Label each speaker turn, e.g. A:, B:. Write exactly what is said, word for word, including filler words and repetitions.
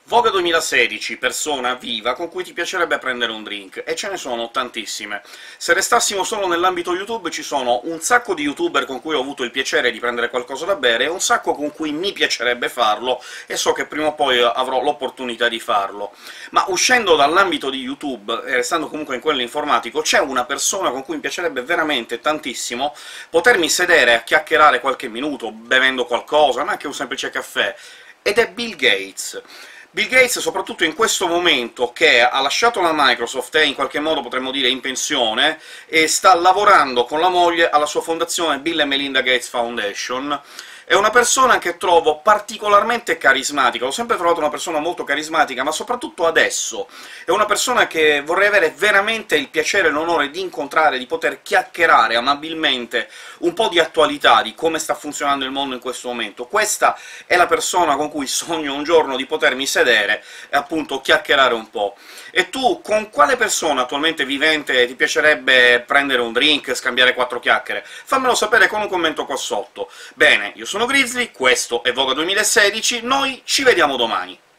A: Voga duemilasedici, persona viva con cui ti piacerebbe prendere un drink, e ce ne sono tantissime. Se restassimo solo nell'ambito YouTube ci sono un sacco di youtuber con cui ho avuto il piacere di prendere qualcosa da bere, e un sacco con cui mi piacerebbe farlo, e so che prima o poi avrò l'opportunità di farlo. Ma uscendo dall'ambito di YouTube, e restando comunque in quello informatico, c'è una persona con cui mi piacerebbe veramente tantissimo potermi sedere a chiacchierare qualche minuto, bevendo qualcosa, ma anche un semplice caffè, ed è Bill Gates. Bill Gates, soprattutto in questo momento che ha lasciato la Microsoft, è in qualche modo, potremmo dire, in pensione, e sta lavorando con la moglie alla sua fondazione Bill e Melinda Gates Foundation. È una persona che trovo particolarmente carismatica, l'ho sempre trovato una persona molto carismatica, ma soprattutto adesso è una persona che vorrei avere veramente il piacere e l'onore di incontrare, di poter chiacchierare amabilmente un po' di attualità, di come sta funzionando il mondo in questo momento. Questa è la persona con cui sogno un giorno di potermi sedere e appunto chiacchierare un po'. E tu, con quale persona attualmente vivente ti piacerebbe prendere un drink, scambiare quattro chiacchiere? Fammelo sapere con un commento qua sotto. Bene, io sono Grizzly, questo è Voga duemilasedici, noi ci vediamo domani!